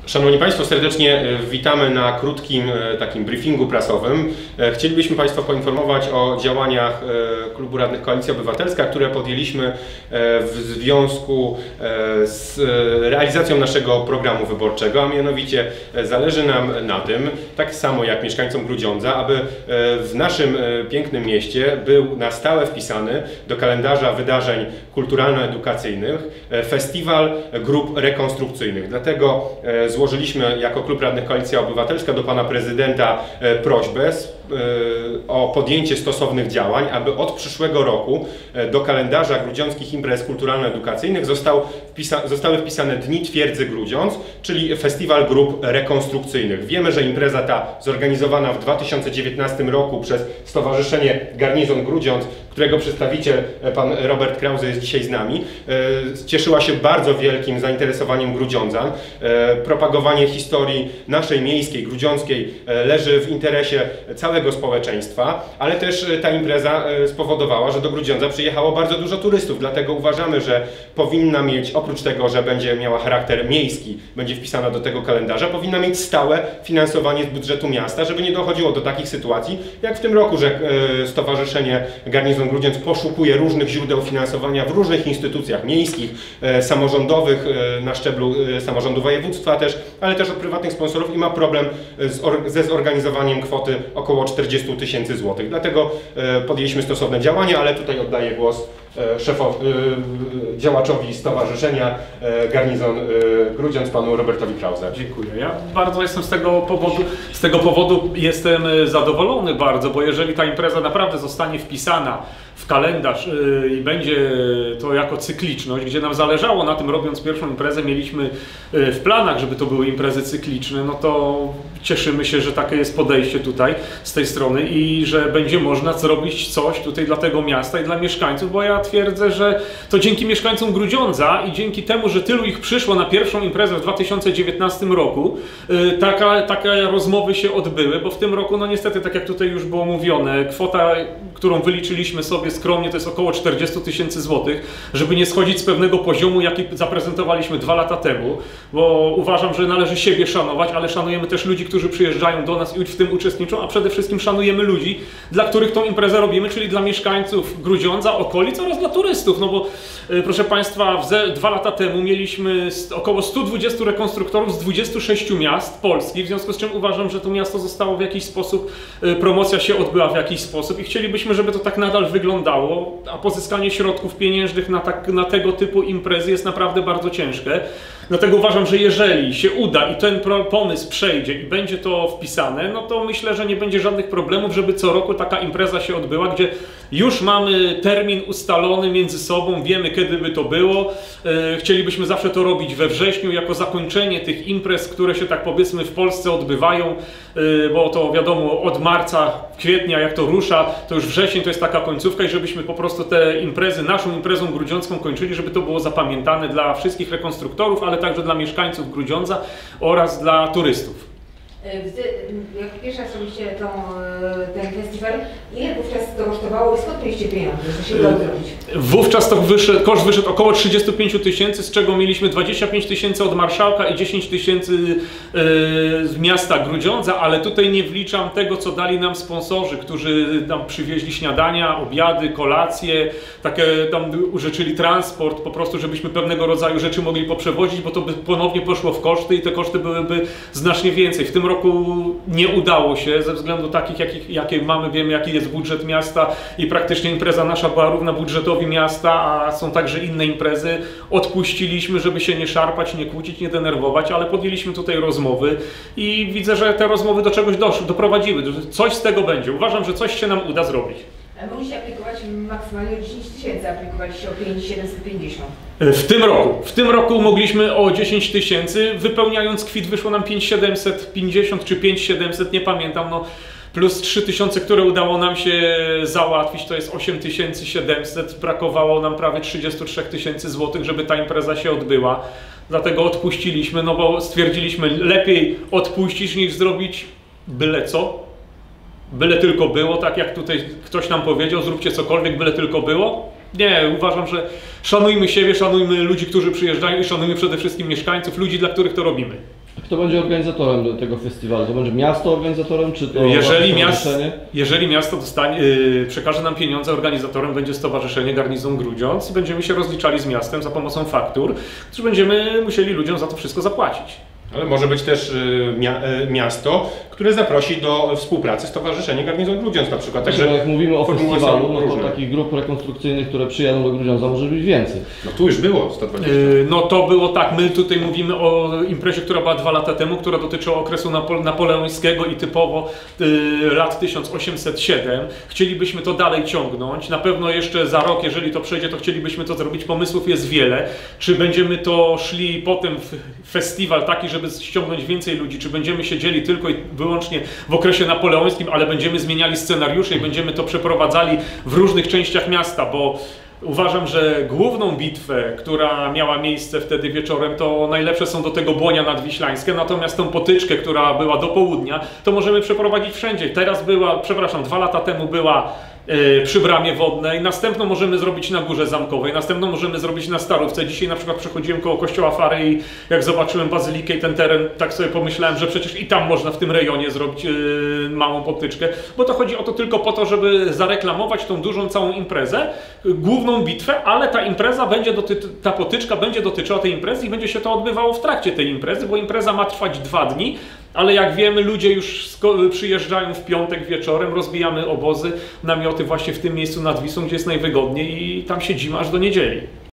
Szanowni Państwo, serdecznie witamy na krótkim takim briefingu prasowym. Chcielibyśmy Państwa poinformować o działaniach Klubu Radnych Koalicja Obywatelska, które podjęliśmy w związku z realizacją naszego programu wyborczego, a mianowicie zależy nam na tym, tak samo jak mieszkańcom Grudziądza, aby w naszym pięknym mieście był na stałe wpisany do kalendarza wydarzeń kulturalno-edukacyjnych Festiwal Grup Rekonstrukcyjnych. Dlatego złożyliśmy jako Klub Radnych Koalicja Obywatelska do Pana Prezydenta prośbę o podjęcie stosownych działań, aby od przyszłego roku do kalendarza grudziąckich imprez kulturalno-edukacyjnych zostały wpisane Dni Twierdzy Grudziądz, czyli Festiwal Grup Rekonstrukcyjnych. Wiemy, że impreza ta zorganizowana w 2019 roku przez Stowarzyszenie Garnizon Grudziądz, którego przedstawiciel pan Robert Krause jest dzisiaj z nami, cieszyła się bardzo wielkim zainteresowaniem grudziądzan. Propagowanie historii naszej miejskiej, grudziąckiej leży w interesie całego społeczeństwa, ale też ta impreza spowodowała, że do Grudziądza przyjechało bardzo dużo turystów, dlatego uważamy, że powinna mieć, oprócz tego, że będzie miała charakter miejski, będzie wpisana do tego kalendarza, powinna mieć stałe finansowanie z budżetu miasta, żeby nie dochodziło do takich sytuacji, jak w tym roku, że Stowarzyszenie Garnizon Grudziądz poszukuje różnych źródeł finansowania w różnych instytucjach miejskich, samorządowych, na szczeblu samorządu województwa też, ale też od prywatnych sponsorów i ma problem ze zorganizowaniem kwoty około 40 000 złotych. Dlatego podjęliśmy stosowne działania, ale tutaj oddaję głos działaczowi Stowarzyszenia Garnizon Grudziądz, panu Robertowi Krause. Dziękuję. Ja bardzo jestem z tego powodu jestem zadowolony bardzo, bo jeżeli ta impreza naprawdę zostanie wpisana w kalendarz i będzie to jako cykliczność, gdzie nam zależało na tym, robiąc pierwszą imprezę, mieliśmy w planach, żeby to były imprezy cykliczne, no to cieszymy się, że takie jest podejście tutaj z tej strony i że będzie można zrobić coś tutaj dla tego miasta i dla mieszkańców, bo ja twierdzę, że to dzięki mieszkańcom Grudziądza i dzięki temu, że tylu ich przyszło na pierwszą imprezę w 2019 roku, takie rozmowy się odbyły, bo w tym roku, no niestety, tak jak tutaj już było mówione, kwota, którą wyliczyliśmy sobie skromnie, to jest około 40 000 złotych, żeby nie schodzić z pewnego poziomu, jaki zaprezentowaliśmy 2 lata temu, bo uważam, że należy siebie szanować, ale szanujemy też ludzi, którzy przyjeżdżają do nas i w tym uczestniczą, a przede wszystkim szanujemy ludzi, dla których tą imprezę robimy, czyli dla mieszkańców Grudziądza, okolic oraz dla turystów, no bo proszę Państwa, 2 lata temu mieliśmy około 120 rekonstruktorów z 26 miast Polski, w związku z czym uważam, że to miasto zostało w jakiś sposób, promocja się odbyła w jakiś sposób i chcielibyśmy, żeby to tak nadal wyglądało, a pozyskanie środków pieniężnych na tego typu imprezy jest naprawdę bardzo ciężkie. Dlatego uważam, że jeżeli się uda i ten pomysł przejdzie i będzie to wpisane, no to myślę, że nie będzie żadnych problemów, żeby co roku taka impreza się odbyła, gdzie już mamy termin ustalony między sobą, wiemy kiedy by to było. Chcielibyśmy zawsze to robić we wrześniu jako zakończenie tych imprez, które się tak powiedzmy w Polsce odbywają, bo to wiadomo od marca, kwietnia jak to rusza, to już wrzesień to jest taka końcówka i żebyśmy po prostu te imprezy, naszą imprezą grudziącką kończyli, żeby to było zapamiętane dla wszystkich rekonstruktorów, ale także dla mieszkańców Grudziądza oraz dla turystów. Jak pierwszy raz robiliście ten festiwal, ile wówczas to kosztowało i skąd mieliście pieniądze, żeby się udało zrobić? Wówczas koszt wyszedł około 35 000, z czego mieliśmy 25 000 od marszałka i 10 000 z miasta Grudziądza, ale tutaj nie wliczam tego, co dali nam sponsorzy, którzy nam przywieźli śniadania, obiady, kolacje, takie tam użyczyli transport, po prostu żebyśmy pewnego rodzaju rzeczy mogli poprzewozić, bo to by ponownie poszło w koszty i te koszty byłyby znacznie więcej. W tym roku nie udało się ze względu takich, jakie mamy, wiemy jaki jest budżet miasta i praktycznie impreza nasza była równa budżetowi miasta, a są także inne imprezy. Odpuściliśmy, żeby się nie szarpać, nie kłócić, nie denerwować, ale podjęliśmy tutaj rozmowy i widzę, że te rozmowy do czegoś doprowadziły, że coś z tego będzie. Uważam, że coś się nam uda zrobić. Mogliście aplikować maksymalnie o 10 000, aplikowaliście o 5750. W tym roku mogliśmy o 10 000, wypełniając kwit wyszło nam 5750 czy 5700, nie pamiętam, no plus 3000, które udało nam się załatwić, to jest 8700, brakowało nam prawie 33 000 złotych, żeby ta impreza się odbyła. Dlatego odpuściliśmy, no bo stwierdziliśmy, lepiej odpuścić niż zrobić byle co. Byle tylko było, tak jak tutaj ktoś nam powiedział, zróbcie cokolwiek, byle tylko było. Nie, uważam, że szanujmy siebie, szanujmy ludzi, którzy przyjeżdżają i szanujmy przede wszystkim mieszkańców, ludzi, dla których to robimy. Kto będzie organizatorem tego festiwalu? To będzie miasto organizatorem, czy to jeżeli miasto przekaże nam pieniądze, organizatorem będzie Stowarzyszenie Garnizon Grudziądz i będziemy się rozliczali z miastem za pomocą faktur, którzy będziemy musieli ludziom za to wszystko zapłacić. Ale może być też miasto, które zaprosi do współpracy Stowarzyszenie Garnizon Grudziądz na przykład. Także jak mówimy o festiwalu, no to takich grup rekonstrukcyjnych, które przyjadą do Grudziądza, może być więcej. No tu już było 120. No to było tak, my tutaj mówimy o imprezie, która była 2 lata temu, która dotyczyła okresu napoleońskiego i typowo lat 1807. Chcielibyśmy to dalej ciągnąć. Na pewno jeszcze za rok, jeżeli to przejdzie, to chcielibyśmy to zrobić. Pomysłów jest wiele. Czy będziemy to szli potem w festiwal taki, żeby ściągnąć więcej ludzi, czy będziemy siedzieli tylko i wyłącznie w okresie napoleońskim, ale będziemy zmieniali scenariusze i będziemy to przeprowadzali w różnych częściach miasta, bo uważam, że główną bitwę, która miała miejsce wtedy wieczorem, to najlepsze są do tego Błonia Nadwiślańskie, natomiast tą potyczkę, która była do południa, to możemy przeprowadzić wszędzie. Teraz była, przepraszam, 2 lata temu była przy Bramie Wodnej, następną możemy zrobić na Górze Zamkowej, następną możemy zrobić na Starówce. Dzisiaj na przykład przechodziłem koło kościoła Fary i jak zobaczyłem bazylikę i ten teren, tak sobie pomyślałem, że przecież i tam można w tym rejonie zrobić małą potyczkę, bo to chodzi o to tylko po to, żeby zareklamować tą dużą całą imprezę, główną bitwę, ale ta impreza ta potyczka będzie dotyczyła tej imprezy i będzie się to odbywało w trakcie tej imprezy, bo impreza ma trwać 2 dni. Ale jak wiemy, ludzie już przyjeżdżają w piątek wieczorem, rozbijamy obozy, namioty właśnie w tym miejscu nad Wisłą, gdzie jest najwygodniej i tam siedzimy aż do niedzieli.